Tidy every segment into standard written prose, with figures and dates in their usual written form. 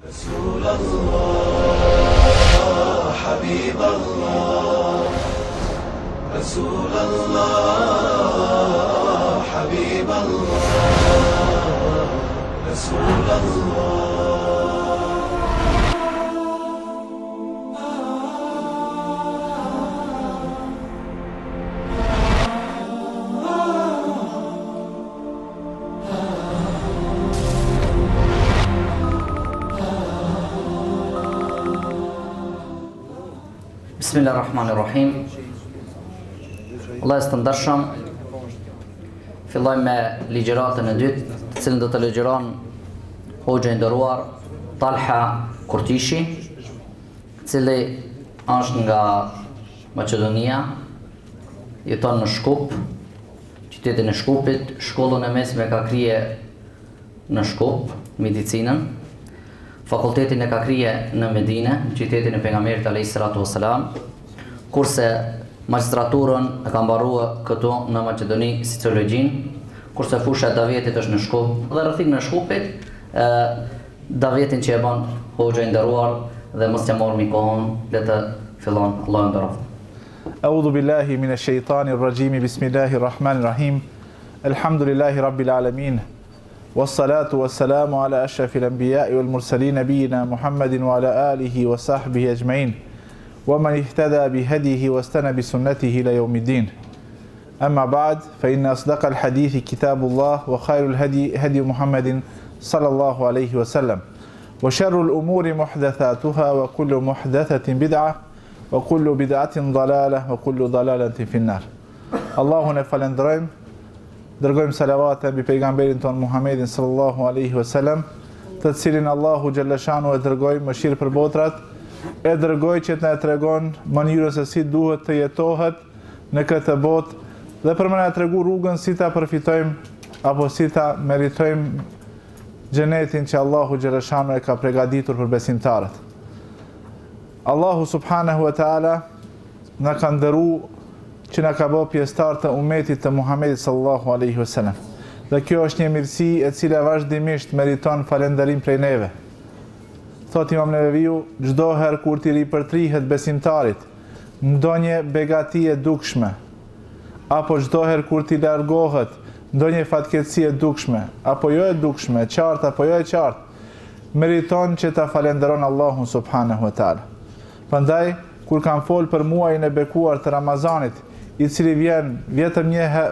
رسول الله حبيب الله رسول الله حبيب الله رسول الله Bismillahirrahmanirrahim. Allah të ndershëm, filloj me ligjëratën e dytë, të cilën do të ligjëron hoxha i nderuar Talha Kurtishi, i cili është nga Maqedonia, jeton në Shkup, qytetin e Shkupit, shkollën e mesme ka krije në Shkup, medicinën. Fakultetin e ka krije në Medine, qytetin e pejgamberit alayhis salatu wassalam, kurse magjistraturën e ka mbarua këtu në Maqedoni sociologjin, kurse fusha e davetit është në Shkup, dhe rrethik në Shkupit, davetin që e bën hoxha i nderuar dhe mos t'ja marrë kohën, le të fillon. Allahu nderoft. A'udhu billahi minash shaitanir rajim. Bismillahirrahmanirrahim. Alhamdulillahi rabbil alamin. Wassalatu wassalamu ala ashrafil anbiya'i wal mursalin nabiyina Muhammadin wa ala alihi wa sahbihi ajma'in wa man ihtada bihadihi wastana bisunnatihi ila yawmiddin. Amma ba'd, fa inna asdaqal hadithi kitabullah wa khairul hadi Muhammadin sallallahu alayhi wa sallam wa sharrul umuri muhdathatuha wa kullu muhdathatin bid'ah wa kullu bid'atin dalalah wa kullu dalalatin finnar. Allahun e falenderojmë, dërgojmë salavate mbi pejgamberin ton Muhammedin sallallahu alaihi wasallam, të cilin Allahu xhallashanu e dërgoi mëshirë për botrat, e dërgoi që të na tregon mënyrën se si duhet të jetohet në këtë botë dhe për më na tregu rrugën si ta përfitojmë apo si ta meritojmë xhenetin që Allahu xhallashanu e ka përgatitur për besimtarët. Allahu subhanahu wa taala na ka ndëruar që na ka bërë pjesëtar të umetit të Muhamedit sallallahu alaihi wasallam. Dhe kjo është një mirësi e cila vazhdimisht meriton falënderim prej neve. Thot Imam Neveviu, çdo herë kur t'i ripërtrihet besimtarit ndonjë begati e dukshme, apo çdo herë kur t'i largohet ndonjë fatkeqësi e dukshme, apo jo e dukshme, e qartë apo jo e qartë, meriton që ta falenderon Allahun subhanahu wa taala. Prandaj kur kanë fol për muajin e bekuar të Ramazanit, i cili vjen vetëm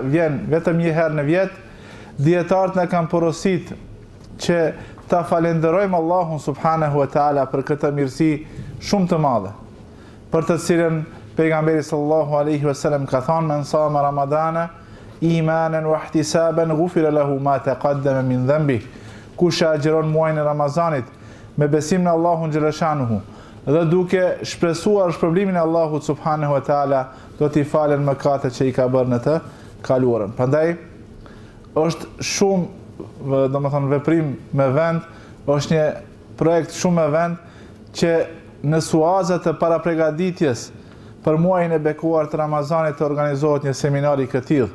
një herë në vjet, dietarët na kanë porosit që ta falenderojmë Allahun subhanahu wa taala për këtë mirësi shumë të madhe, për të cilën pejgamberi sallallahu alaihi wasallam ka thënë: "Men sama Ramadana imanan wa ihtisaban ghufira lahu ma taqaddama min dhanbi." Kush agjeron muajin e Ramazanit me besim në Allahun xhaleshanuhu dhe duke shpresuar shpërblimin e Allahut subhanahu wa taala, do t'i falen mëkatet që i ka bërë në të kaluarën. Prandaj është shumë, domethënë veprim me vend, është një projekt shumë me vend që në suazat të parapregaditjes për muajin e bekuar të Ramazanit të organizohet një seminar i këtillë,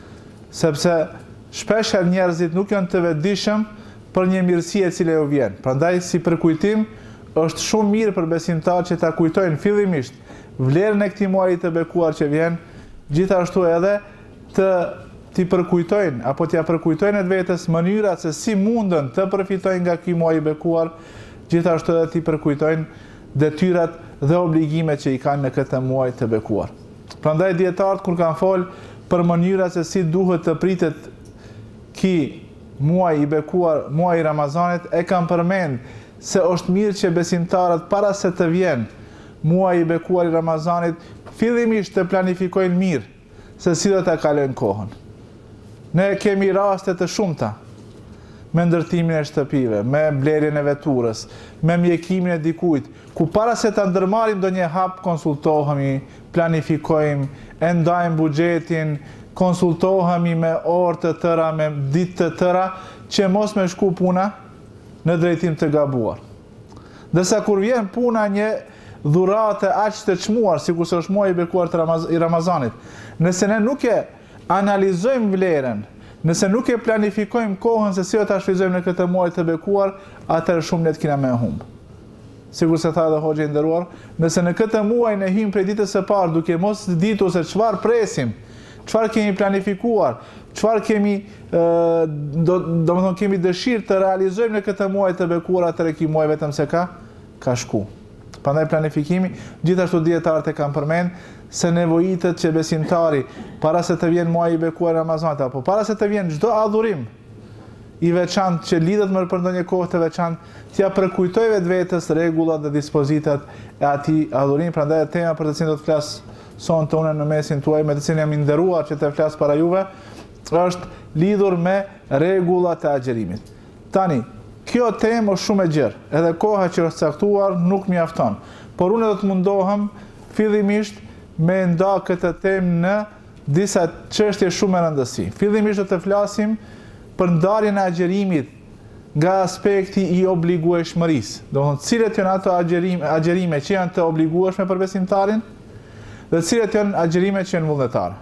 sepse shpesh njerëzit nuk janë të vetëdijshëm për një mirësi e cila ju vjen. Prandaj si përkujtim është shumë mirë për besimtar që ta kujtojnë fillimisht vlerën e këtij muaji të bekuar që vjen, gjithashtu edhe t'i përkujtojnë apo t'ia përkujtojnë vetes mënyrat se si mundën të përfitojnë nga ky muaj i bekuar, gjithashtu edhe t'i përkujtojnë detyrat dhe obligimet që i kanë në këtë muaj të bekuar. Prandaj dietarët kur kanë fol për mënyrat se si duhet të pritet ky muaj i bekuar, muaji i Ramazanit, e kanë përmend se është mirë që besimtarët para se të vjen muaji i bekuar i Ramazanit fillimisht të planifikojnë mirë se si do ta kalojnë kohën. Ne kemi raste të shumta me ndërtimin e shtëpive, me blerjen e veturës, me mjekimin e dikujt, ku para se ta ndërmarrim ndonjë hap konsultohemi, planifikojmë, e ndajmë buxhetin, konsultohemi me orë të tëra, me ditë të tëra, që mos me shku puna në drejtim të gabuar. Dërsa kur vjen puna një dhurate aq të çmuar, sikur se është muaji i bekuar i Ramazanit, nëse ne nuk e analizojmë vlerën, nëse nuk e planifikojmë kohën se si do ta shfrytëzojmë në këtë muaj të bekuar, atëherë shumë ne të kena me humb. sikur se tha edhe hoxha i nderuar, nëse në këtë muaj ne hym prej ditës së parë duke mos ditur se çfarë presim, çfarë kemi planifikuar, çfarë kemi domethënë kemi dëshirë të realizojmë në këtë muaj të bekuar, atëherë ky muaj vetëm se ka shku. Prandaj planifikimi, gjithashtu dietarët e kanë përmend se nevojitet që besimtari para se të vjen muaji i bekuar Ramazanit apo para se të vjen çdo adhurim i veçantë që lidhet më për ndonjë kohë të veçantë, t'ja përkujtoj vetvetes rregullat dhe dispozitat e atij adhurimi. Prandaj tema për të cilën do të flas sonte unë në mesin tuaj, me të cilën jam i nderuar që të flas para juve, është lidhur me rregullat e agjerimit. Tani, kjo temë është shumë e gjerë, edhe koha që është caktuar nuk mjafton, por unë do të mundohem fillimisht me nda këtë temë në disa çështje shumë e rëndësi. Fillimisht do të flasim për ndarjen e agjerimit nga aspekti i obligueshmërisë. Domethënë, cilat janë ato agjerime që janë të obligueshme për besimtarin dhe cilat janë agjerimet që janë vullnetare.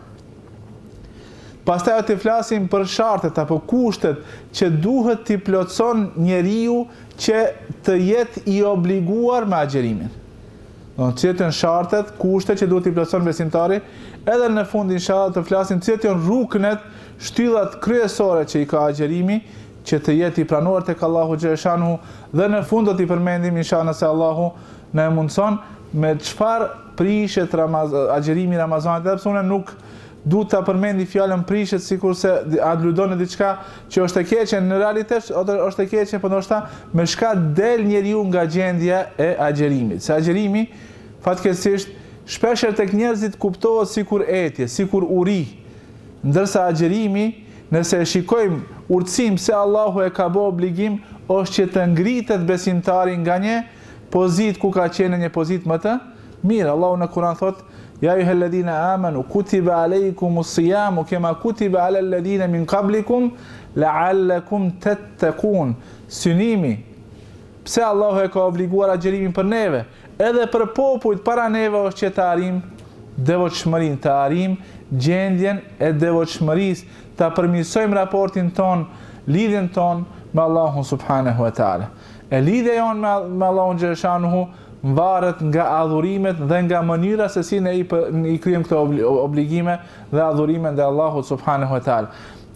Pastaj do të flasim për shartet apo kushtet që duhet t'i plotëson njeriu që të jetë i obliguar me agjerimin. Cilat janë shartet, kushtet që duhet t'i plotëson besimtari, edhe në fund inshallah të flasim cilat janë ruknet, shtyllat kryesore që i ka agjerimi, që të jetë i pranuar tek Allahu xhaleshanuhu, dhe në fund do t'i përmendim inshallah nëse Allahu na e mundson me çfarë prishet agjerimi i Ramazanit, edhe pse unë nuk du të përmendi fjalën prishet sikur se aludon në diçka që është e keqe, në realitet është e keqe, por ndoshta me çka del njeriu nga gjendja e agjerimit. Se agjerimi fatkeqësisht shpesh tek njerëzit kuptohet sikur etje, sikur uri, ndërsa agjerimi, nëse e shikojmë urtësim se Allahu e ka bë obligim, është që të ngritet besimtari nga një pozitë ku ka qenë një pozitë më të mirë. Allahu në Kur'an thotë: Ja ayyuhalladhina amanu kutiba alaykumus siyamu kama kutiba alal ladhina min qablikum la'allakum tattaqun. Synimi. Pse Allahu e ka obliguar agjerimin për neve? Edhe për popujt para neve është që të arrim devotshmërinë, të arrim gjendjen e devotshmërisë, ta përmirësojmë raportin ton, lidhjen ton me Allahun subhanahu wa taala. E lidhja jon me Allahun xhaleshanuhu varet nga adhurimet dhe nga mënyra se si ne i kryejmë këto obligime dhe adhurime ndaj Allahut subhanahu wa taala.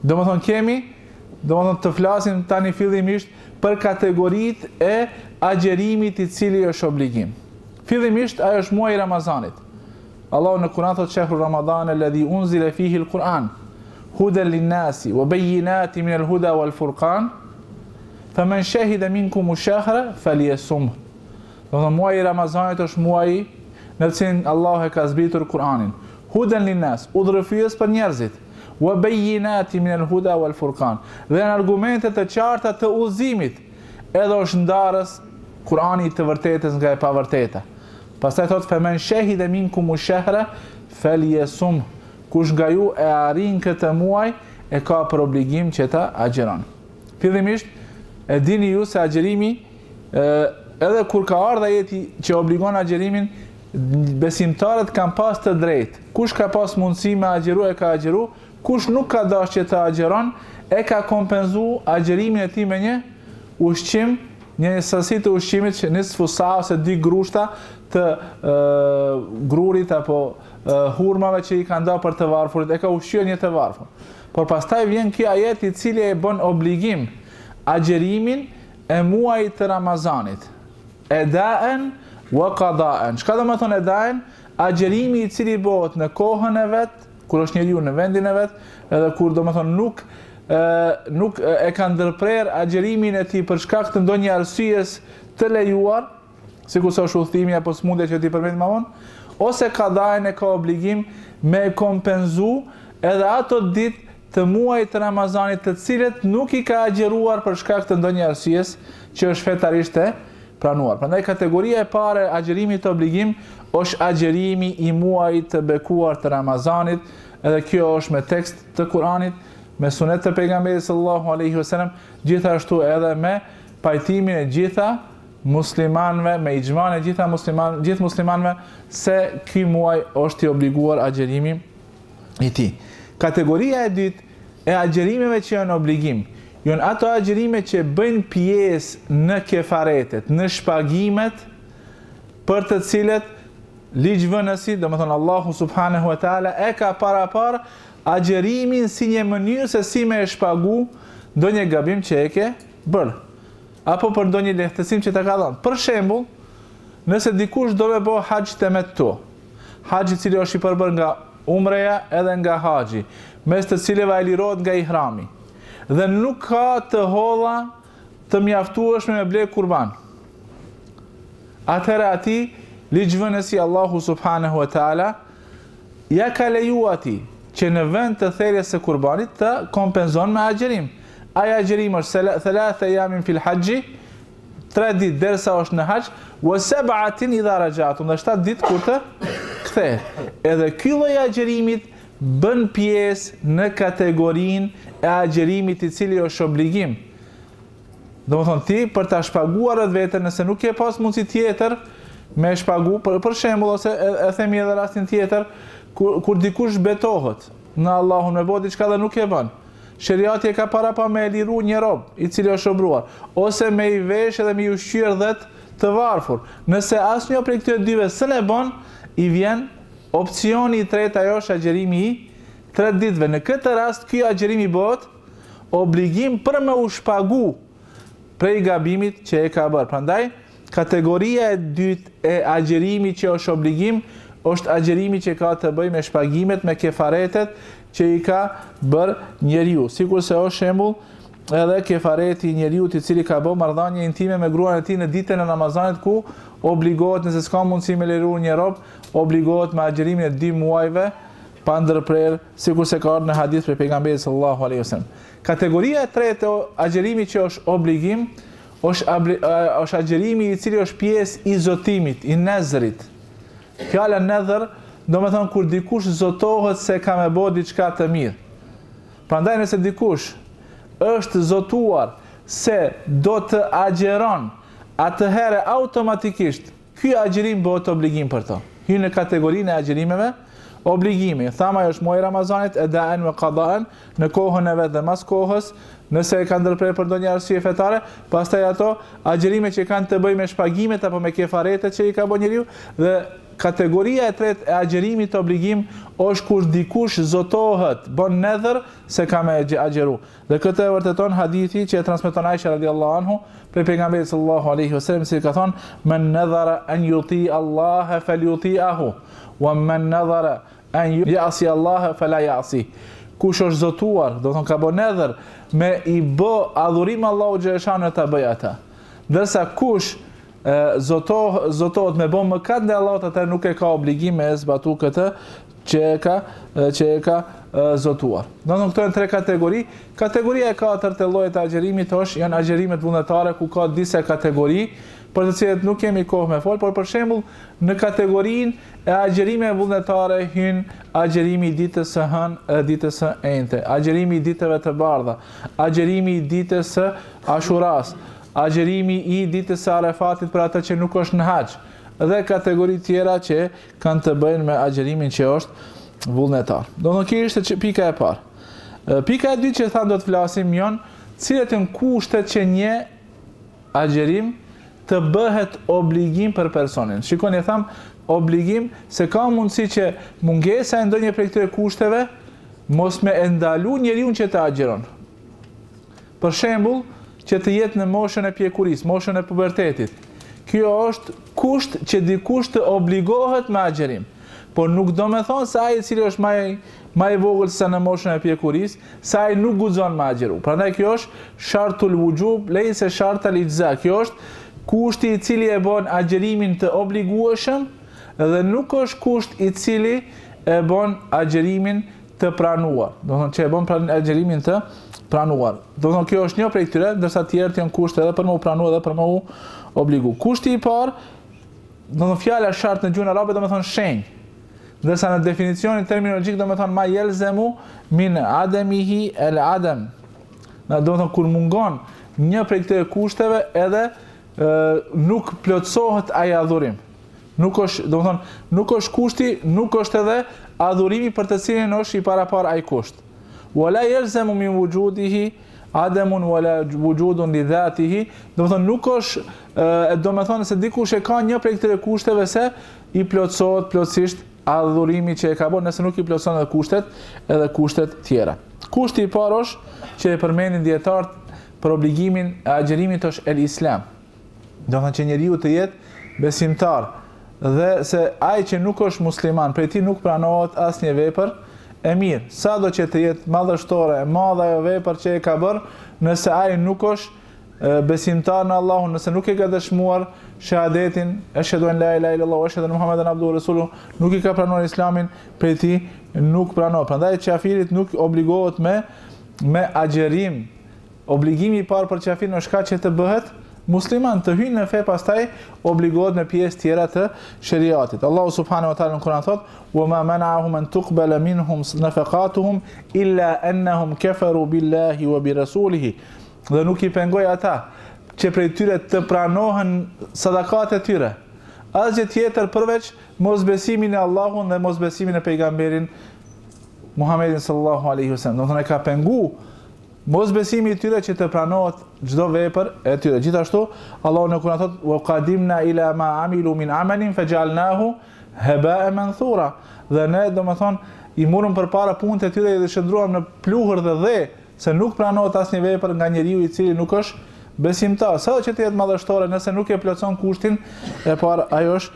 Domethënë të flasim tani fillimisht për kategoritë e agjerimit i cili është obligim. Fillimisht ajo është muaji i Ramazanit. Allahu në Kur'an thotë: "Shahru Ramadan alladhi unzila fihi al-Qur'an hudan lin-nasi wa bayyinatin min al-huda wal-furqan faman shahida minkum ash-shahra falyasum." Domethënë muaji i Ramazanit është muaji në cilin Allahu e ka zbritur Kur'anin. Hudan lin-nas, udhërfyes për njerëzit. Wa bayyinatin min al-huda wal-furqan. Dhe janë argumente të qarta të udhëzimit. Edhe është ndarës Kur'ani i të vërtetës nga e pavërteta. Pastaj thotë: "Faman shahida minkum ash-shahra falyasum." Kush nga ju e arrin këtë muaj e ka për obligim që ta agjeron. Fillimisht e dini ju se agjerimi edhe kur ka ardhur ajeti që obligon agjerimin, besimtarët kanë pas të drejtë. Kush ka pas mundësi me agjeru e ka agjeru, kush nuk ka dashur që të agjeron e ka kompenzu agjerimin e tij me një ushqim, një sasi të ushqimit që nisfu sa ose 2 grushta të grurit apo hurmave që i kanë dhënë për të varfurit, e ka ushqyer një të varfur. Por pastaj vjen ky ajet i cili e bën obligim agjerimin e muajit të Ramazanit. Edaen wa qadaan. Çka do të thonë edaen? Agjerimi i cili bëhet në kohën e vet, kur është njeriu në vendin e vet, edhe kur do të thonë nuk e ka ndërprer agjerimin e tij për shkak të ndonjë arsyes të lejuar, sikur sa është udhëtimi apo smundja që ti përmend më vonë, ose qadaen e ka obligim me kompenzu edhe ato ditë të muajit të Ramazanit të cilët nuk i ka agjeruar për shkak të ndonjë arsyes që është fetarisht e pranuar. Prandaj kategoria e parë e agjerimit të obligim është agjerimi i muajit të bekuar të Ramazanit, edhe kjo është me tekst të Kuranit, me sunet të pejgamberit sallallahu alaihi wasallam, gjithashtu edhe me pajtimin e gjitha muslimanëve, me ixhman e gjithë muslimanëve se ky muaj është i obliguar agjerimi i tij. Kategoria e dytë e agjerimeve që janë obligim, janë ato agjerime që bëjnë pjesë në kefaretet, në shpagimet për të cilët ligjvënësi, domethënë Allahu subhanahu wa taala e ka parapar agjerimin si një mënyrë se si me e shpagu ndonjë gabim që e ke bërë, apo për ndonjë lehtësim që të ka dhënë. Për shembull, nëse dikush do me bëjë haxh temettu, haxhi i cili është i përbërë nga umreja edhe nga haxhi, mes të cilëve ai lirohet nga ihrami, dhe nuk ka të holla të mjaftueshme me ble kurban. Atëherë ati, ligjvënësi Allahu subhanahu wa taala ja ka leju ati që në vend të therjes së kurbanit të kompenzon me agjerim. Ai agjerim është 3 ayamin fil haxhi, 3 ditë derisa është në haxh, wa 7 idha rajatum, dhe 7 ditë kur të kthehet. Edhe ky lloj agjerimit bën pjesë në kategorinë e agjerimit i cili është obligim. Domethënë ti për ta shpaguar atë vetën, nëse nuk ke pas mundësi tjetër me shpagu, për shembull, ose e themi edhe rastin tjetër, kur dikush betohet në Allahun me bë diçka dhe nuk e bën. Sheriati e ka para pa me liru një rob i cili është obruar, ose me i vesh edhe me i ushqyer dhet të varfur. Nëse asnjë prej këtyre dyve s'e bën, i vjen opsioni i tretë, ajo është agjerimi i 3 ditëve. Në këtë rast ky agjerimi bëhet obligim për me u shpagu prej gabimit që e ka bërë. Prandaj kategoria e dytë e agjerimit që është obligim është agjerimi që ka të bëjë me shpagimet, me kefaretet që i ka bërë njeriu. Sikur se është shembull edhe kefareti i njeriu i cili ka bërë marrëdhënie intime me gruan e tij në ditën e Ramazanit, ku obligohet, nëse s'ka mundësi me liru një rob, obligohet me agjerimin e 2 muajve pa ndërprerje, sikur se ka ardhur në hadith prej pejgamberit sallallahu alaihi wasallam. Kategoria e tretë e agjerimit që është obligim është agjerimi i cili është pjesë i zotimit, i nezrit. Fjala nedhër do me thonë kur dikush zotohet se ka me bo diçka të mirë. Prandaj nëse dikush është zotuar se do të agjeron, atëherë automatikisht ky agjerim bëhet obligim për to. Hyn në kategorinë e agjerimeve obligimi. Thama është muaji Ramazanit, edaen me qadaen, në kohën e vet dhe mas kohës, nëse e kanë ndërprer për ndonjë arsye fetare, pastaj ato agjerime që kanë të bëjnë me shpagimet apo me kefaretet që i ka bërë njeriu. Dhe kategoria e tretë e agjerimit obligim është kur dikush zotohet, bën nedhër se ka me agjeru. Dhe këtë e vërteton hadithi që e transmeton Aisha radhiyallahu anhu prej pejgamberit sallallahu alaihi wasallam, si ka thonë: "Men nadhara an yuti Allah falyuti'ahu, wa man nadhara an ya'si Allah fala ya'si." Kush është zotuar, do të thonë ka bën nedhër me i bë adhurim Allahu xhaleshan ta bëj ata. Ndërsa kush zotohet me bën mëkat ndaj Allahut, atë nuk e ka obligim me zbatu këtë që e ka zotuar. Do të thonë këto janë 3 kategori. Kategoria e 4 e llojit të agjerimit janë agjerimet vullnetare, ku ka disa kategori për të cilat nuk kemi kohë me fol, por për shembull në kategorinë e agjerimeve vullnetare hyn agjerimi i ditës së hënë dhe ditës së enjte, agjerimi i ditëve të bardha, agjerimi i ditës së Ashuras, agjerimi i ditës së Arefatit për ata që nuk është në haxh, dhe kategori tjera që kanë të bëjnë me agjerimin që është vullnetar. Do të thonë ishte pika e parë. Pika e dytë që thamë do të flasim janë cilat janë kushtet që një agjerim të bëhet obligim për personin. Shikoni, tham obligim se ka mundësi që mungesa e ndonjë prej këtyre kushteve mos me ndalu njeriu që të agjeron. Për shembull, që të jetë në moshën e pjekurisë, moshën e pubertetit. Kjo është kusht që dikush të obligohet me agjerim. Por nuk do me thonë se ai i cili është më i vogël se në moshën e pjekurisë, se ai nuk guxon me agjeru. Prandaj kjo është shartul wujub, lejse shartal ijza. Kjo është kushti i cili e bën agjerimin të obligueshëm dhe nuk është kusht i cili e bën agjerimin të pranuar. Do të thonë që e bën agjerimin të pranuar. Do të thonë kjo është një prej këtyre, ndërsa të tjerët janë kushte edhe për më u pranuar edhe për më u obligu. Kushti i parë, do të thonë fjala shart në gjuhën arabe do të thonë shenjë. Ndërsa në definicionin terminologjik do të thonë ma yelzemu min adamihi el adam. Do të thonë kur mungon një prej këtyre kushteve edhe nuk plotësohet ai adhurim. Nuk është, do të thonë, nuk është kushti, nuk është edhe adhurimi për të cilin është i parapar ai kusht. Wala yelzemu min wujudihi ademun wala wujudun li dhatihi, do të thonë nuk është, do të thonë se dikush e ka një prej këtyre kushteve se i plotësohet plotësisht adhurimi që e ka bërë, nëse nuk i plotëson edhe kushtet tjera. Kushti i parë është që e përmendin dietarët për obligimin e agjerimit është el Islam. Do të thonë që njeriu të jetë besimtar dhe se ai që nuk është musliman, prej tij nuk pranohet asnjë vepër e mirë. Sado që të jetë madhështore, e madhe ajo vepër që e ka bërë, nëse ai nuk është besimtar në Allahun, nëse nuk e ka dëshmuar shahadetin, ashhadu an la ilaha illallah wa ashhadu anna Muhammadan abduhu wa rasuluhu, nuk i ka pranuar Islamin, prej tij nuk pranohet. Prandaj qafirit nuk obligohet me agjerim. Obligimi i parë për qafirin është që të bëhet musliman, të hyjë në fe, pastaj obligohet në pjesë tjera të shariatit. Allahu subhanahu wa taala në Kur'an thot: "Wa ma mana'ahum an tuqbala minhum nafaqatuhum illa annahum kafaru billahi wa bi rasulihi." Dhe nuk i pengoj ata që prej tyre të pranohen sadakat e tyre, asgjë tjetër përveç mosbesimin e Allahun dhe mosbesimin e pejgamberin Muhammedin sallallahu alaihi wasallam. Do të thonë ka pengu mosbesimi i tyre që të pranohet çdo vepër e tyre. Gjithashtu Allahu në Kur'an thot: "Wa qadimna ila ma amilu min amalin faj'alnahu haba'an manthura." Dhe ne, domethënë, i morëm përpara punët e tyre dhe shndruam në pluhur dhe dhe, se nuk pranohet asnjë vepër nga njeriu i cili nuk është besimtar. Sa që të jetë madhështore, nëse nuk e plotson kushtin e parë, ajo është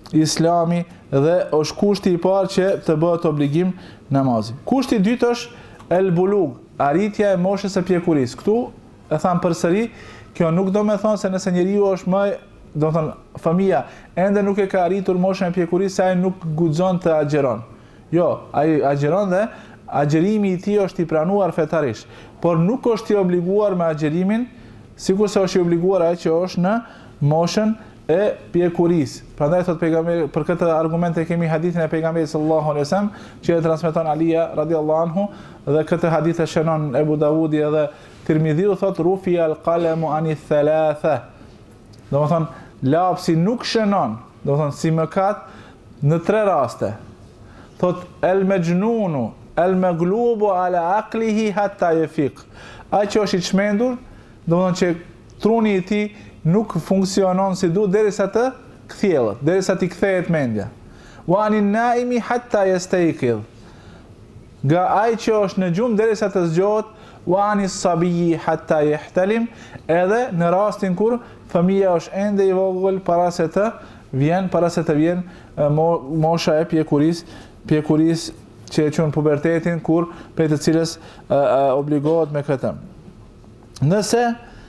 Islami dhe është kushti i parë që të bëhet obligim namazi. Kushti i dytë është el bulug, arritja e moshës së pjekurisë. Këtu e tham përsëri, kjo nuk do me thonë se nëse njeriu është më, do të thonë, familja ende nuk e ka arritur moshën e pjekurisë, se ai nuk guxon të agjeron. Jo, ai agjeron dhe agjerimi i tij është i pranuar fetarisht, por nuk është i obliguar me agjerimin, sikurse është i obliguar ai që është në moshën e pjekurisë. Prandaj thot pejgamberi, për këtë argument e kemi hadithin e pejgamberit sallallahu alaihi wasallam që e transmeton Alia radhiyallahu anhu, dhe këtë hadith e shënon Ebu Davudi edhe Tirmidhiu, thot rufi al-qalamu ani thalatha. Do të thonë lapsi nuk shënon, do të thonë si mëkat në 3 raste. Thot el majnunu el maglubu ala aqlihi hatta yafiq. Ai që është i çmendur, do të thonë që truni i tij nuk funksionon si duhet derisa të kthjellet, derisa të kthehet mendja. Wa anin naimi hatta yastayqiz. Nga ai që është në gjumë derisa të zgjohet, wa anis sabiyi hatta yahtalim, edhe në rastin kur fëmia është ende i vogël para se të vjen mosha e pjekurisë që e quhen pubertetin, kur prej të cilës obligohet me këtë. Nëse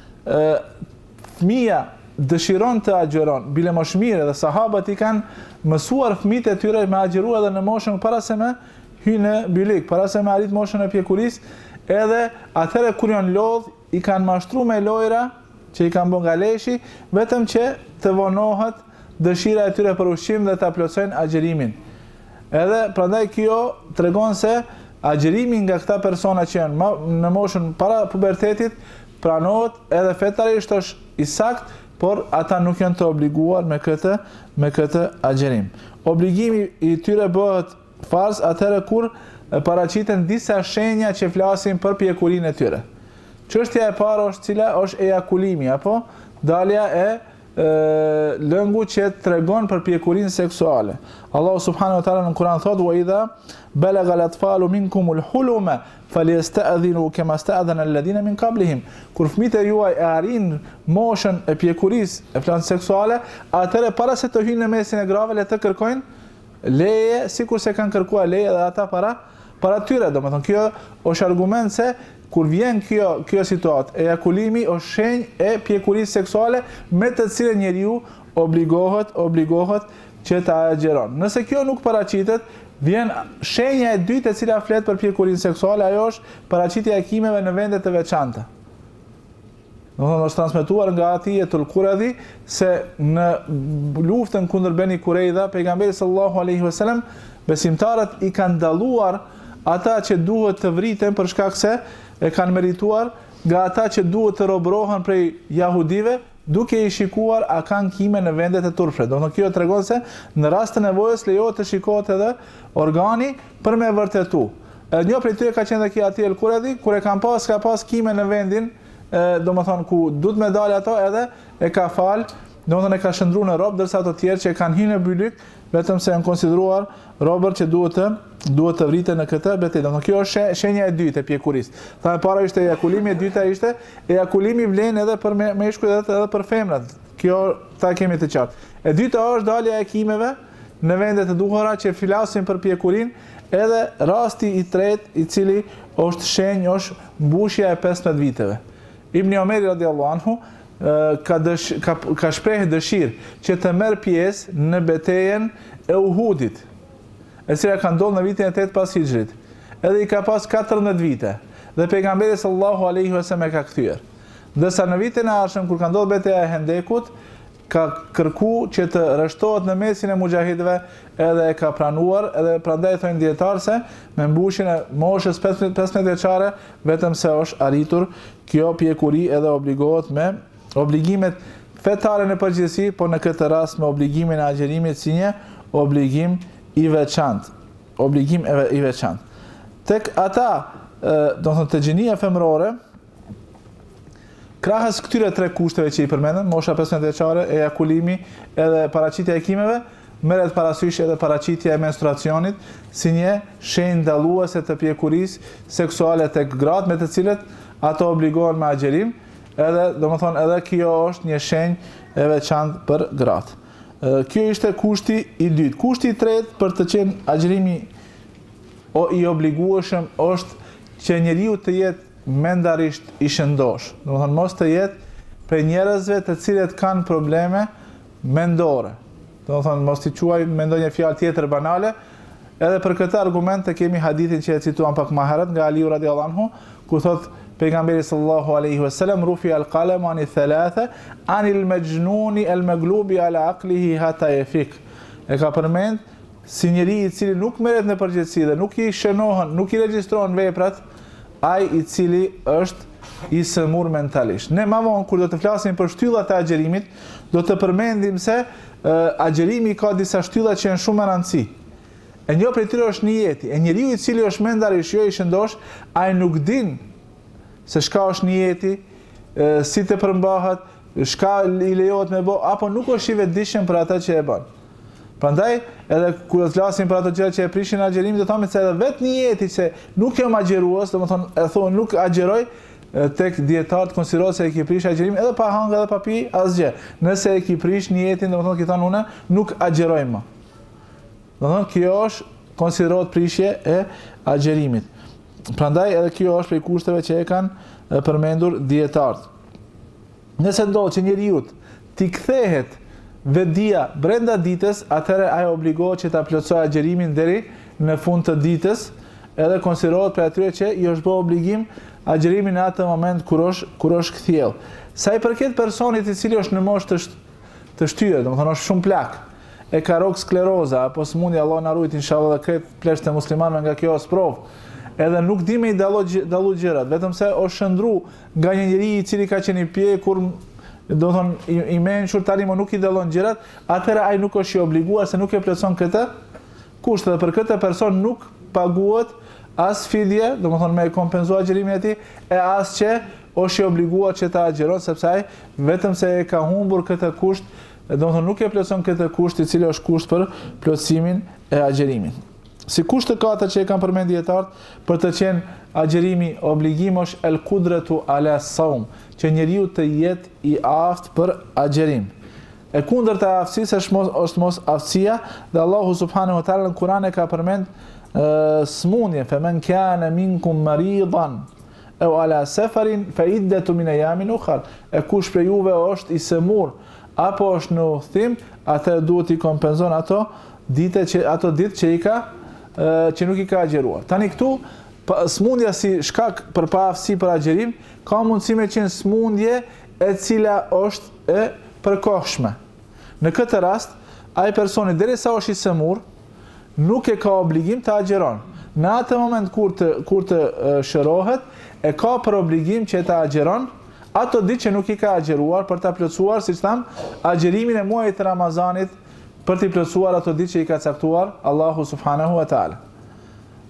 fëmia dëshiron të agjeron, bile më shmire, dhe sahabët i kanë mësuar fëmijët e tyre me agjeru edhe në moshën para se me hyjë në bilik, para se me arrit moshën e pjekurisë, edhe atëherë kur janë lodh, i kanë mashtru me lojra që i kanë bën nga leshi, vetëm që të vonohet dëshira e tyre për ushqim dhe ta plotësojnë agjerimin. Edhe prandaj kjo tregon se agjerimi nga këta persona që janë në moshën para pubertetit pranohet edhe fetarisht është i sakt, por ata nuk janë të obliguar me këtë agjerim. Obligimi i tyre bëhet farz atëherë kur paraqiten disa shenja që flasin për pjekurinë e tyre. Çështja e parë është cila është ejakulimi, apo dalja e lëngu që tregon për pjekurinë seksuale. Allahu subhanahu wa taala në Kur'an thot: "Wa idha balagha al-atfalu minkumul huluma falyasta'dhinu kama sta'dhana alladhina min qablihim." Kur fëmijët e juaj e arrin moshën e pjekurisë e planë seksuale, atëherë para se të hyjnë në mesin e grave le të kërkojnë leje, sikur se kanë kërkuar leje edhe ata para tyre. Domethënë kjo është argument se kur vjen kjo situatë, ejakulimi është shenjë e pjekurisë seksuale me të cilën njeriu obligohet që ta agjeron. Nëse kjo nuk paraqitet, vjen shenja e dytë e cila flet për pjekurinë seksuale, ajo është paraqitja e kimeve në vende të veçanta. Domethënë është transmetuar nga Atiyetul Quradhi se në luftën kundër Beni Kurejda, pejgamberi sallallahu alaihi wasallam, besimtarët i kanë dalluar ata që duhet të vriten për shkak se e kanë merituar nga ata që duhet të robrohen prej jahudive, duke i shikuar a kanë kime në vendet e turpshme. Do të kjo tregon se në rast të nevojës lejohet të shikohet edhe organi për me vërtetu. Një prej tyre ka qenë dhe kia atje El Kuredi, kur e ka pas kime në vendin, domethënë ku duhet me dalë ato edhe e ka fal, domethënë e ka shndruar në rob, ndërsa ato tjerë që kanë hyrë në bylyk, vetëm se janë konsideruar robër që duhet të vriten në këtë betejë. Domethënë kjo është shenja e dytë e pjekurisë. Tha e para ishte ejakulimi, e dyta ishte ejakulimi vlen edhe për meshkujt edhe për femrat. Kjo ta kemi të qartë. E dyta është dalja e kimeve në vendet e duhura që flasin për pjekurinë, edhe rasti i tretë i cili është shenjë është mbushja e 15 viteve. Ibn Omeri radiallahu anhu ka shprehë dëshirë që të merr pjesë në betejën e Uhudit, e cila ka ndodhur në vitin e 8 pas Hijrit. Edhe i ka pas 14 vite dhe pejgamberi sallallahu alaihi wasallam e ka kthyer. Ndërsa në vitin e ardhshëm kur ka ndodhur betejë e Hendekut, ka kërku që të rreshtohet në mesin e mujahidëve, edhe e ka pranuar, edhe prandaj thonë dietar se me mbushjen e moshës 15 vjeçare vetëm se është arritur kjo pjekuri, edhe obligohet me obligimet fetare në përgjithësi, po në këtë rast me obligimin e agjerimit si një obligim i veçantë. Obligim i veçantë. Tek ata, domethënë të gjenia femërore, krahas këtyre tre kushteve që i përmendëm, mosha 15 vjeçare, ejakulimi edhe paraqitja e kimeve, merret parasysh edhe paraqitja e menstruacionit si një shenjë dalluese të pjekurisë seksuale tek gratë, me të cilët ato obligohen me agjerim, edhe domethënë edhe kjo është një shenjë e veçantë për gratë. Kjo ishte kushti i dytë. Kushti i tretë për të qenë agjerimi i obligueshëm është që njeriu të jetë mendarisht i shëndosh. Domethënë mos të jetë prej njerëzve të cilët kanë probleme mendore. Domethënë mos t'i quaj me ndonjë fjalë tjetër banale. Edhe për këtë argument të kemi hadithin që e cituam pak më herët nga Aliu radiallahu anhu, ku thot pejgamberi sallallahu alaihi wasallam rufi al-qalam ani thalatha anil majnuni al-maglubi ala aqlihi hatta yafik. E ka përmend si njeri i cili nuk merret në përgjithësi dhe nuk i shënohen, nuk i regjistrohen veprat, ai i cili është i sëmur mentalisht. Ne më vonë kur do të flasim për shtyllat e agjerimit, do të përmendim se agjerimi ka disa shtylla që janë shumë me rëndësi. E një prej tyre është niyeti. E njeriu i cili është mendarisht jo i shëndosh, ai nuk din se shka është niyeti, si të përmbahet, shka i lejohet me bë, apo nuk është i vetëdijshëm për atë që e bën. Prandaj, edhe kur të flasim për ato gjëra që e prishin agjerimin, do thonë se edhe vetë niyeti që nuk jam agjerues, domethënë e thonë nuk agjeroj, tek dietarët konsiderohet se e ki prish agjerimin edhe pa hangë edhe pa pi asgjë. Nëse e ki prish niyetin, domethënë që thonë unë nuk agjeroj më. Domethënë kjo është konsiderohet prishje e agjerimit. Prandaj edhe kjo është prej kushteve që e kanë përmendur dietarët. Nëse ndodh që njeriu t'i kthehet vetdia brenda ditës, atëherë ai obligohet që ta plotësojë agjerimin deri në fund të ditës, edhe konsiderohet për atyre që i është bërë obligim agjerimin në atë moment kur është kthjell. Sa i përket personit i cili është në moshë të shtyrë, domethënë është shumë plak, e ka rok skleroza apo smundje, Allah na ruaj inshallah, dhe këtë plesht e muslimanëve nga kjo sprov, edhe nuk di me i dallu gjërat, vetëm se është shëndru nga një njeri i cili ka qenë i pjekur, do thonë i mençur tani më nuk i dallon gjërat, atëherë ai nuk është i obliguar se nuk e plotson këtë kusht, dhe për këtë person nuk paguhet as fidje, domethënë me kompenzuar agjerimin e tij, e as që është i obliguar që ta agjeron, sepse ai vetëm se e ka humbur këtë kusht, domethënë nuk e plotson këtë kusht i cili është kusht për plotësimin e agjerimit. Si kusht të katërt që e kanë përmendur dietarët për të qenë agjerimi obligim është el kudratu ala saum, që njeriu të jetë i aftë për agjerim. E kundërta e aftësisë është mos aftësia, dhe Allahu subhanahu wa taala në Kur'an e ka përmend smundjen, femen kana minkum maridan aw ala safarin fa iddatu min ayamin ukhra. E kush prej juve është i sëmur apo është në udhtim, atë duhet i kompenzon ato ditë që nuk i ka agjeruar. Tani këtu smundja si shkak për paaftësi për agjerim ka mundësi me qenë smundje e cila është e përkohshme. Në këtë rast, ai personi derisa është i sëmur, nuk e ka obligim të agjeron. Në atë moment kur të shërohet, e ka për obligim që të agjeron ato ditë që nuk i ka agjeruar për ta plotësuar, siç tham, agjerimin e muajit të Ramazanit, për t'i plotësuar ato ditë që i ka caktuar Allahu subhanahu wa taala.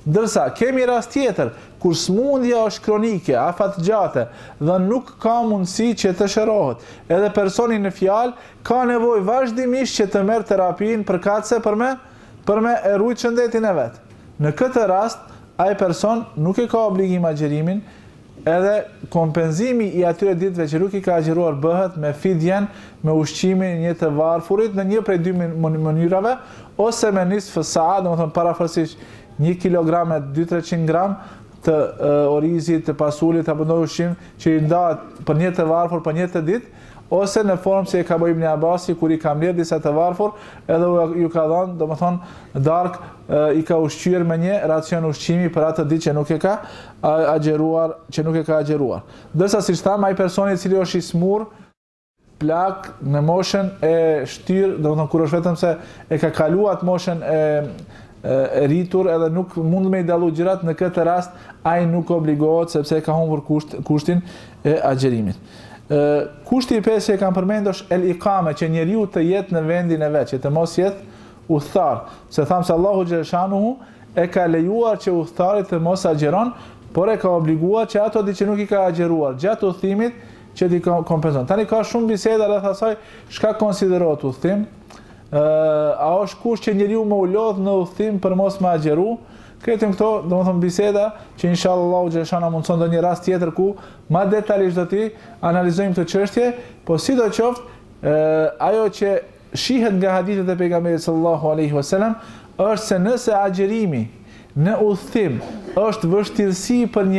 Ndërsa kemi rast tjetër kur smundja është kronike, afatgjate dhe nuk ka mundësi që të shërohet. Edhe personi në fjalë ka nevojë vazhdimisht që të merr terapinë përkatëse për me e ruajtur shëndetin e vet. Në këtë rast ai person nuk e ka obligim agjerimin, edhe kompenzimi i atyre ditëve që nuk i ka agjëruar bëhet me fidjen, me ushqimin një të varfurit në një prej dy mënyrave, ose me nisf saa, domethënë parafërsisht 1 kilogram e 200-300 gram të orizit, të pasulit apo ndonjë ushqim që i ndahet për një të varfur për një të ditë, ose në formë si e ka bëjë Ibn Abasi kur i ka mbledh disa të varfur, edhe ju ka dhënë, domethënë dark i ka ushqyer me një racion ushqimi për atë ditë që nuk e ka agjëruar, Dërsa siç tham, ai personi i cili është i smur, plak në moshën e shtyr, domethënë kur është vetëm se e ka kaluar moshën e rritur edhe nuk mund me i dallu gjërat, në këtë rast ai nuk obligohet sepse ka humbur kushtin e agjerimit. Kushti i pesë që kam përmendur është el iqame, që njeriu të jetë në vendin e vet, që të mos jetë udhëtar. Se tham se Allahu xhaleshanuhu e ka lejuar që udhëtari të mos agjeron, por e ka obliguar që ato ditë që nuk i ka agjeruar gjatë udhëtimit që t'i kompenzon. Tani ka shumë biseda rreth asaj çka konsiderohet udhëtim. A është kusht që njeriu më ulodh në udhëtim për mos më agjeru? Këtim këto, domethënë biseda që inshallah Allahu xhaleshana mundson ndonjë rast tjetër ku më detajisht do t'i analizojmë këtë çështje, po sidoqoftë ajo që shihet nga hadithet e pejgamberit sallallahu alaihi wasallam është se nëse agjerimi në udhëtim është vështirësi për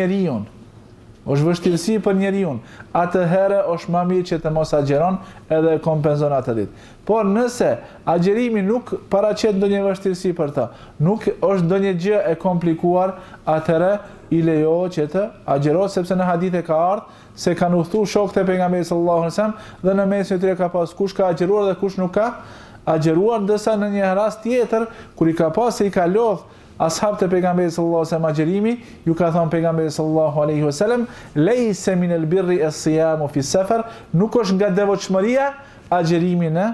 njeriu, atëherë është më mirë që të mos agjeron edhe kompenzon atë ditë. Por nëse agjerimi nuk paraqet ndonjë vështirësi për ta, nuk është ndonjë gjë e komplikuar, atëherë i lejohet që të agjerohet, sepse në hadithe ka ardhur se kanë udhëtuar shokët e pejgamberit sallallahu alaihi wasallam dhe në mesin e tyre ka pas kush ka agjeruar dhe kush nuk ka agjeruar, ndërsa në një rast tjetër kur i ka pas se i ka lodh ashabët e pejgamberit sallallahu alaihi wasallam agjerimi, ju ka thënë pejgamberi sallallahu alaihi wasallam, leysa min al-birri as-siyamu fi safar, nuk është nga devotshmëria agjerimi në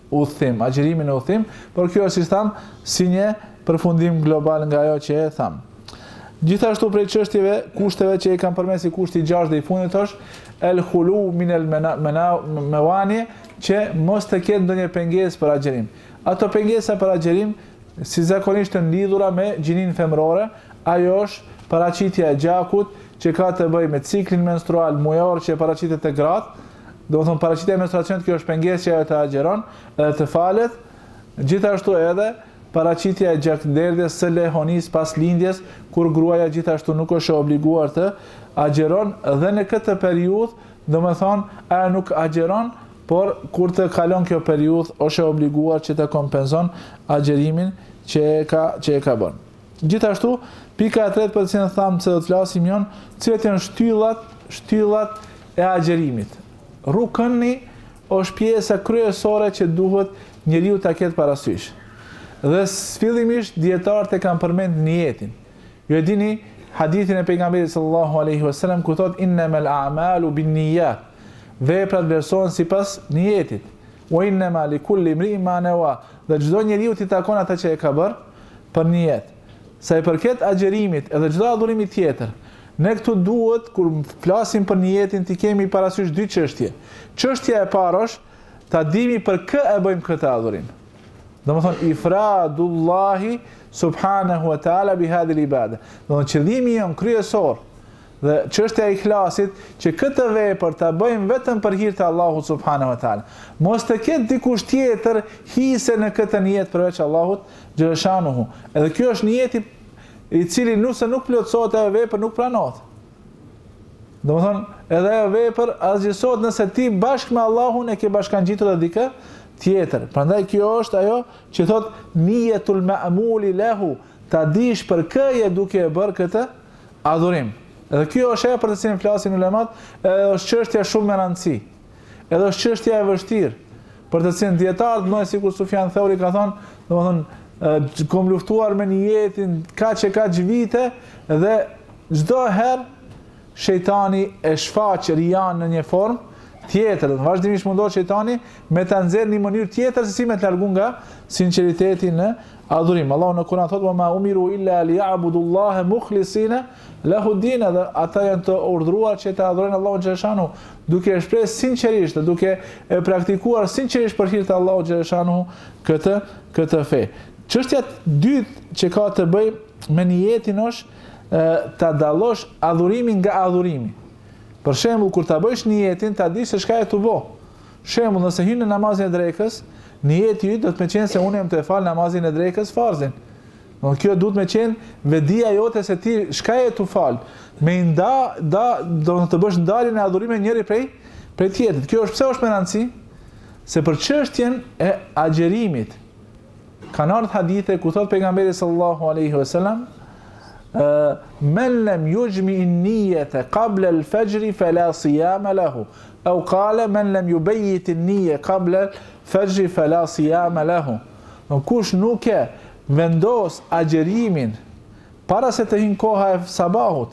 udhëtim, por kjo është, si tham, si një përfundim global nga ajo që e tham. Gjithashtu prej çështjeve, kushteve që i kam përmendur si kushti i 6 dhe i fundit është el khulu min al mawani, që mos të ketë ndonjë pengesë për agjerim. Ato pengesa për agjerim si zakonisht të lidhura me gjinin femërore, ajo është paraqitja e gjakut që ka të bëjë me ciklin menstrual mujor që paraqitet te gratë, domethënë paraqitja e menstruacionit, kjo është pengesë që të agjeron edhe të falet, gjithashtu edhe paraqitja e gjakderdhjes së lehonis pas lindjes, kur gruaja gjithashtu nuk është obliguar të agjeron, dhe në këtë periudhë, domethënë ajo nuk agjeron, por kur të kalon kjo periudhë është e obliguar që të kompenzon agjerimin që e ka bën. Gjithashtu, pika e tretë për të cilën thamë se do të flasim jon, cilat janë shtyllat e agjerimit. Rukni është pjesa kryesore që duhet njeriu ta ketë parasysh. Dhe fillimisht dietarët e kanë përmend niyetin. Ju e dini hadithin e pejgamberit sallallahu alaihi wasallam ku thotë innamal a'malu binniyat. Veprat vlerësohen sipas niyetit. Wa innama likulli imri'in ma nawa. Dhe çdo njeriu t'i takon atë që e ka bërë për niyet. Sa i përket agjerimit edhe çdo adhurimi tjetër, ne këtu duhet kur flasim për niyetin të kemi parasysh dy çështje. Çështja e parë është ta dimi për kë e bëjmë këtë adhurim. Domethënë ifradullahi subhanahu wa ta'ala bi hadhihi al-ibada. Domethënë qëllimi jon kryesor dhe çështja e ihlasit që këtë vepër ta bëjmë vetëm për hir të Allahut subhanahu wa ta'ala. Mos të ketë dikush tjetër hise në këtë nijet përveç Allahut xhaleshanuhu. Edhe ky është niyeti i cili nëse nuk plotësohet ajo vepër nuk pranohet. Domethënë edhe ajo vepër asgjësohet nëse ti bashkë me Allahun e ke bashkangjitur edhe dikë tjetër. Prandaj kjo është ajo që thot niyetul ma'muli lahu, ta dish për kë je duke e bërë këtë adhurim. Edhe kjo është ajo për të cilën flasin ulemat, edhe është çështja shumë e rëndësishme. Edhe është çështja e vështirë, për të cilën dietarët më sikur Sufjan Thauri ka thonë, domethënë kom luftuar me niyetin kaq vite dhe çdo herë shejtani e shfaq rian në një formë tjetër, dhe vazhdimisht mundohet shejtani me ta nxjerrë në mënyrë tjetër se si me të largu nga sinqeriteti në adhurim. Allahu në Kur'an thotë: "Wa ma umiru illa liya'budullaha mukhlisina lahu din", dhe ata janë të urdhëruar që të adhurojnë Allahun xhaleshanu duke e shprehur sinqerisht, duke e praktikuar sinqerisht për hir të Allahut xhaleshanu këtë fe. Çështja e dytë që ka të bëjë me niyetin është ta dallosh adhurimin nga adhurimi. Për shembull, kur ta bësh niyetin, ta dish se çka e të bë. Shembull, nëse hyn në namazin e drekës, niyeti yt do të më qenë se unë jam të fal namazin e drekës farzin. Kjo duhet me qenë vedia jote se ti çka e të fal. Me do të bësh ndarjen e adhurimit njëri prej tjetrit. Kjo është pse është me rëndësi? Se për çështjen e agjerimit kanë ardhur hadithe ku thot pejgamberi sallallahu alaihi wasallam: "Men lam yujmi an-niyyata qabla al-fajr fala siyama lahu." Au qala: "Men lam yubayyit an-niyya qabla al-fajr fala siyama lahu." Kush nuk e vendos agjerimin para se të hyjë koha e sabahut,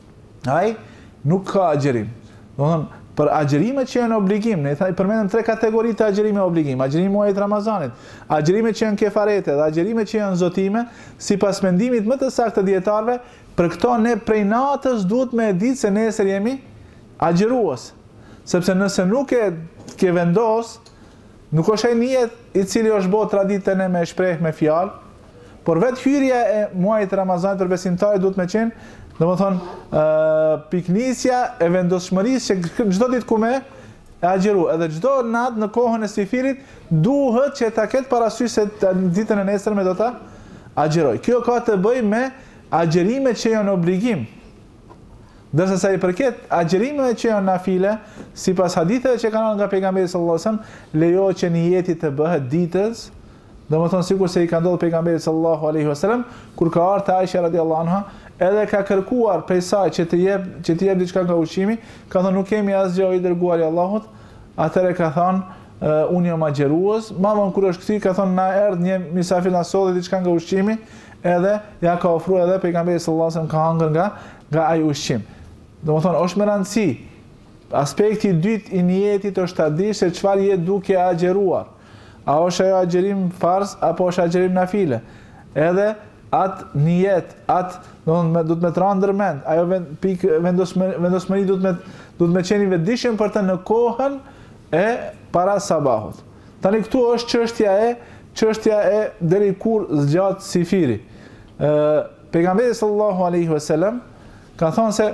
ai nuk ka agjerim. Do të thonë, për agjerimet që janë obligim, ne i përmendëm 3 kategori të agjerime obligim: agjerimi muajit Ramazanit, agjerimet që janë kefarete dhe agjerimet që janë zotime. Sipas mendimit më të saktë të dietarëve, për këto ne prej natës duhet me ditë se nesër jemi agjerues. Sepse nëse nuk e ke vendos, nuk është ai nijet i cili është bërë traditën e me shpreh me fjalë, por vetë hyrja e muajit Ramazanit për besimtarët duhet me qenë, domethënë, piknisja e vendosshmërisë që çdo ditë ku me agjeru, edhe çdo natë në kohën e sifirit duhet që ta ketë parasysh se ditën e nesërme do ta agjeroj. Kjo ka të bëjë me agjerimet që janë obligim. Dërsa sa i përket agjerimeve që janë nafile, sipas haditheve që kanë nga pejgamberi sallallahu alajhi wasallam, lejohet që niyeti të bëhet ditës, domethënë sikur se i ka ndodhur pejgamberit sallallahu alaihi wasallam kur ka ardhur te Aisha radhiyallahu anha, edhe ka kërkuar prej saj që të jep diçka nga ushqimi, ka thënë nuk kemi asgjë i dërguar i Allahut. Atëherë ka thënë unë jam agjerues. Mama kur është kthyer ka thënë na erdh një mysafir na solli diçka nga ushqimi, edhe ja ka ofruar edhe pejgamberi sallallahu alaihi wasallam ka hëngur nga ai ushqim. Domethënë është me rëndësi. Aspekti i dytë i niyetit është ta dish se çfarë je duke agjeruar. A është ajo agjerim farz apo është agjerim nafile? Edhe atë nijet, do të me të ranë ndërmend, ajo vendosmëri do të me qeni vetëdijshëm për të në kohën e para sabahut. Tani këtu është çështja e deri kur zgjat sifiri. Pejgamberi sallallahu alaihi wasallam ka thonë se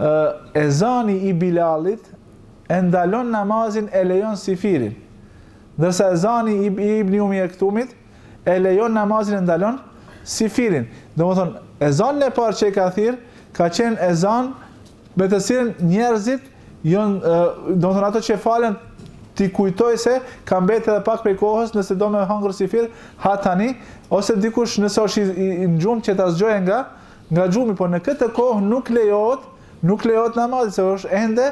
ezani i Bilalit e ndalon namazin e lejon sifirin. Ndërsa ezani i Ibn Umi Ektumit e lejon namazin e ndalon sifirin. Domethënë, ezanin e parë që e ka thirr ka qenë ezan me të cilën njerëzit domethënë ato që falen ti kujtoj se ka mbetë edhe pak prej kohës, nëse do me hangër sifir, ha tani, ose dikush nëse është i në gjumë që ta zgjojë nga gjumi, por në këtë kohë nuk lejohet namazit, se është ende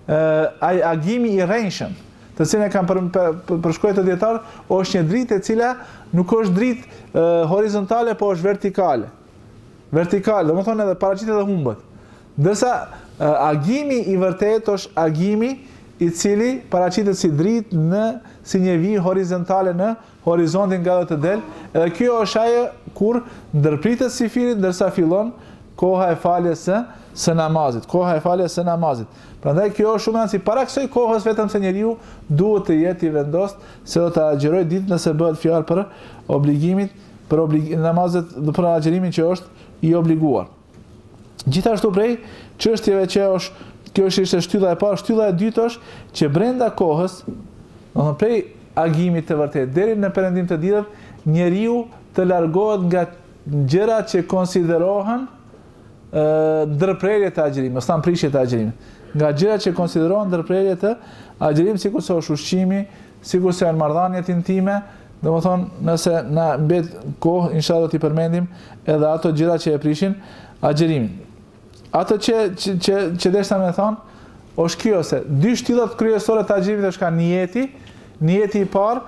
agimi i rrenjshëm, të cilën e kam përshkruar të dietar, është një dritë e cila nuk është dritë horizontale, po është vertikale. Vertikale, domethënë edhe paraqitet edhe humbët. Ndërsa agimi i vërtet është agimi i cili paraqitet si dritë si një vijë horizontale në horizontin nga do të del, edhe kjo është ajo kur ndërpritet sifiri ndërsa fillon koha e faljes së namazit. Prandaj kjo është shumë rëndësishme. Para kësaj kohës vetëm se njeriu duhet të jetë i vendosur se do të agjerojë ditë nëse bëhet fjalë për obligimit, për namazet, për agjerimin që është i obliguar. Gjithashtu prej çështjeve që kjo ishte shtylla e parë, shtylla e dytë është që brenda kohës, domethënë prej agimit të vërtet deri në perëndim të ditëve, njeriu të largohet nga gjërat që konsiderohen ndërprerje të agjerimit, ose prishje të agjerimit. Nga gjërat që konsiderohen ndërprerje të agjerimit, sikur se është ushqimi, sikur se janë marrëdhëniet intime, domethënë nëse na mbet kohë, inshallah do t'i përmendim edhe ato gjëra që e prishin agjerimin. Ato që deshta me thonë, është kjo se dy shtyllat kryesore të agjerimit është ka niyeti i parë,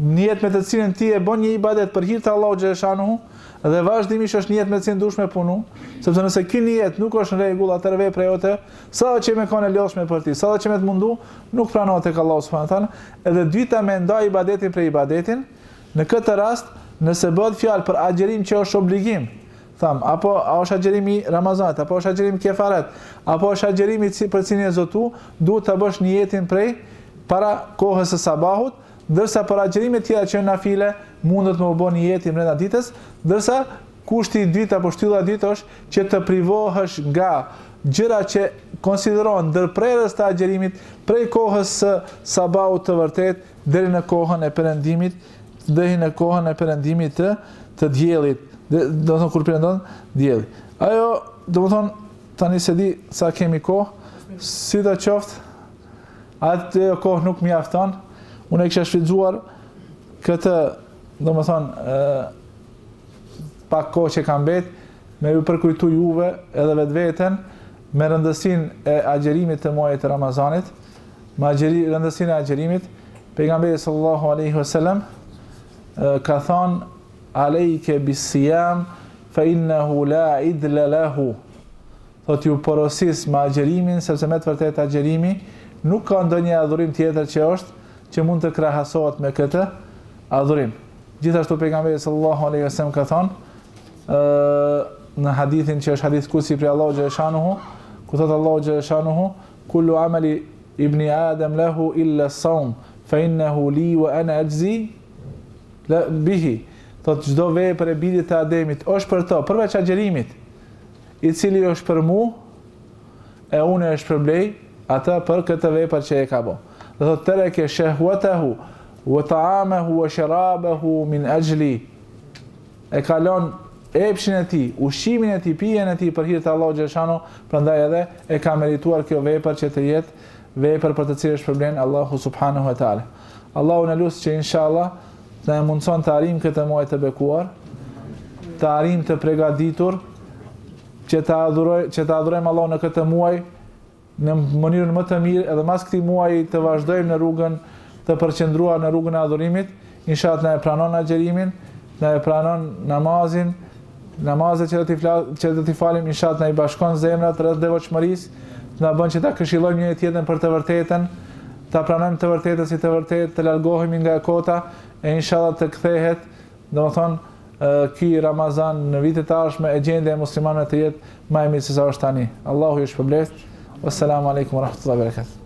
Nijet me të cilën ti e bën një ibadet për hir të Allahu xhaleshanuhu dhe vazhdimisht është nijet me të cilën dush me punu, sepse nëse ky nijet nuk është në rregull, atëherë vepra jote, sado që më kanë lëshme për ti, sado që më të mundu, nuk pranohet tek Allahu subhanahu wa taala. Edhe dyta me ndaj ibadetin për ibadetin, në këtë rast, nëse bëhet fjalë për agjerim që është obligim, tham, apo është agjerimi Ramazanit, apo është agjerimi kefaret, apo është agjerimi për cilin e zotu, duhet ta bësh niyetin prej para kohës së sabahut, ndërsa për agjerimet tjera që në nafile mundet me u bë niyetin brenda ditës, ndërsa kushti i dytë apo shtylla e dytë është që të privohesh nga gjëra që konsiderohen ndërprerës të agjerimit prej kohës së sabahut të vërtet deri në kohën e perëndimit, deri në kohën e perëndimit të diellit, do të thonë kur perëndon dielli. Ajo, do të thonë tani se di sa kemi kohë, si do qoftë, atë kohë nuk mjafton. Unë e kisha shfrytzuar këtë, do më thonë, pak kohë që kam bet, me ju përkujtu juve edhe vetë veten, me rëndësinë e agjerimit të muajit të Ramazanit, me rëndësinë e agjerimit, pejgamberi sallallahu alaihi wasallam ka thonë, alejke bis-siyam, fa innahu la idla lahu. Thot ju porosis me agjerimin, sepse me të vërtet agjerimi nuk ka ndonjë adhurim tjetër që mund të krahasohet me këtë adhurim. Gjithashtu pejgamberi sallallahu alaihi wasallam ka thonë në hadithin që është hadith kutsi për Allahu xhaleshanuhu, ku thot Allahu xhaleshanuhu, kullu amali ibni Adam lahu illa as-sawm, fa innahu li wa ana ajzi bihi. Thot çdo vepër e bijit të Ademit është për to, përveç agjerimit, i cili është për mu, e unë e shpërblej atë për këtë vepër që e ka bë. Dhe thot tereke shahwatahu wa ta'amahu wa sharabahu min ajli. E kalon epshin e tij, ushqimin e tij, pijen e tij për hir të Allahu xhaleshano, prandaj edhe e ka merituar kjo vepër që të jetë vepër për të cilën shpërblen Allahu subhanahu wa taala. Allahu na lut që inshallah na mundson të arrijmë këtë muaj të bekuar, të arrijmë të përgatitur që të adhurojmë Allahun në këtë muaj në mënyrën më të mirë, edhe mas këtij muaji të vazhdojmë në rrugën të përqendruar në rrugën e adhurimit. Inshallah na e pranon agjerimin, na e pranon namazin, namazet që do t'i falim, inshallah na i bashkon zemrat rreth devotshmërisë, na bën që ta këshillojmë njëri tjetrin për të vërtetën, ta pranojmë të vërtetën si të vërtetë, të largohemi nga kota e inshallah të kthehet, domethënë ky Ramazan në vitet e ardhshme e gjendja e muslimanëve të jetë më e mirë se sa është tani. Allahu ju shpërblet. Wassalamu alaikum wa rahmatullahi wa barakatuh.